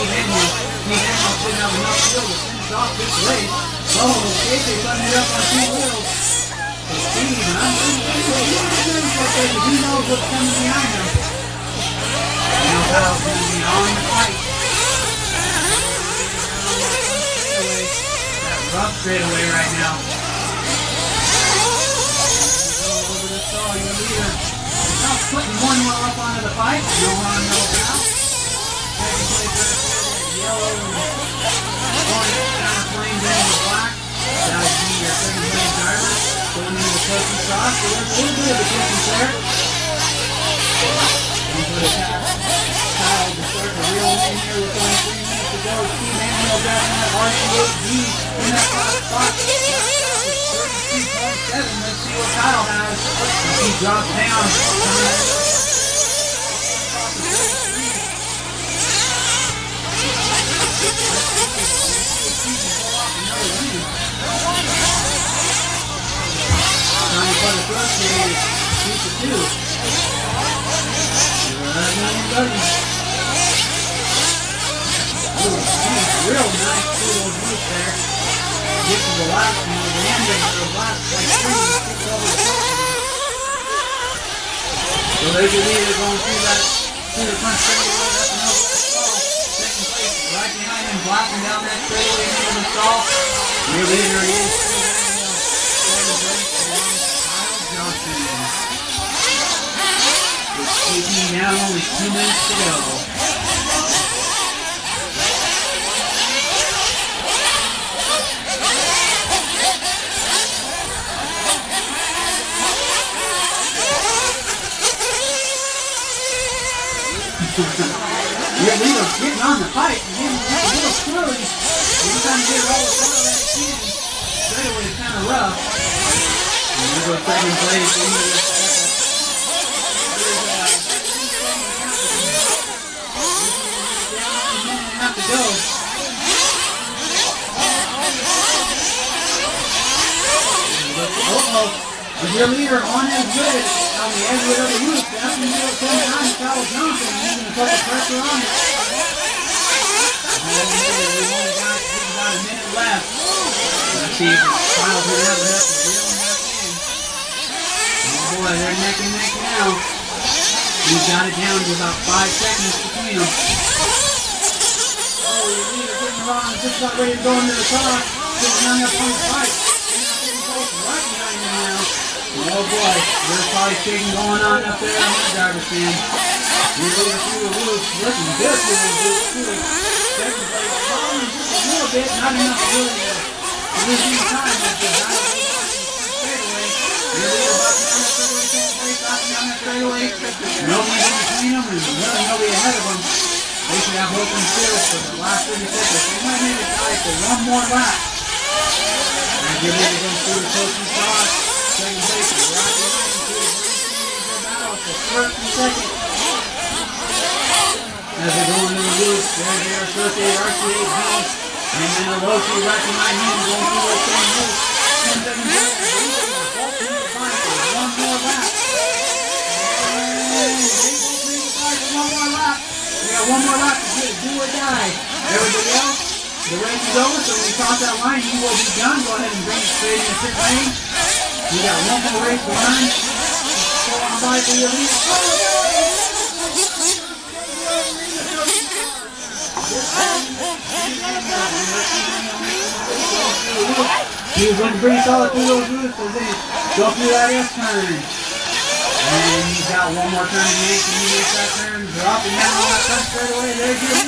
field. Anthill should have enough field to finish off this race. Oh, KJ putting it up on 2 wheels. So Steve, and I'm because he knows what's coming behind him. Now Kyle's going to be on the fight. That rough straightaway right now. Over the stall, your leader. Now putting one more up onto the fight. No harm, no foul. Second place right there, yellow and orange kind of flames into the black. That would be your second place driver. Going into the coaching cross. So there's a little bit of a difference there. Into the Kyle to start the real in here with only 3 minutes to go. Steve Anthill driving that RC8G in that last spot. 32.7. Let's see what Kyle has. He drops down. Trying to put a thrust in, shoot the 2. Ooh, real nice through those roots there. Get to the last one, the end of the last like 3 kicks over the top. So there's your leader going through the front straightaway. That's another stall. Second place right behind him, blocking down that straightaway into the stall. Your leader is taking down only 2 minutes to go. Your leader's getting on the pipe and getting a little swirly. Every time you get it all the way that it can, straightaway is kind of rough. And there goes second place into this to go. With your leader on his good on the edge of the roof, that's when you'll come behind Kyle Johnson and he's going to put the pressure on it. We've only got about a minute left. Let's see if Kyle's going to have enough to reel him back in. Oh boy, they're neck and neck now. He's got it down to about 5 seconds between them. Your leader getting around, just about ready to go into the car. Just hung up on the fight. Right behind him now. Oh boy, there's probably shaking going on up there on the driver's stand. Your leader through the roof, looking good through the roof too. Second place, falling just a little bit, not enough to really lose any time. But the driver goes back in the front straightaway. Your leader about to come straightaway, second place, knocking down that straightaway. Nobody in between them and really nobody ahead of them. They should have open field for the last 30 seconds. They might need to try for one more lap. And get ready to go through the coaching cross. Second place, right behind him through the battle for first and second. As they go into the roof, there's their first aid RC8G. And then the Losi right behind him going through the same roof. 10 seconds left. Both need to fight for one more lap. And they both need to fight for one more lap. We got one more lap to do or die. Everybody else, the race is over, so when we cross that line, you will be done. Go ahead and bring it straight in the pit lane. We got one more race to run. Go on by for your lead. He was going to bring solid through those roofs, so then go through that S-turn. And he's got one more turn to make, and he makes that turn, dropping down on that front straightaway. There's your